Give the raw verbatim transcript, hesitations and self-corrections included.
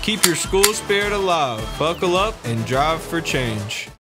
Keep your school spirit alive. Buckle up and drive for change.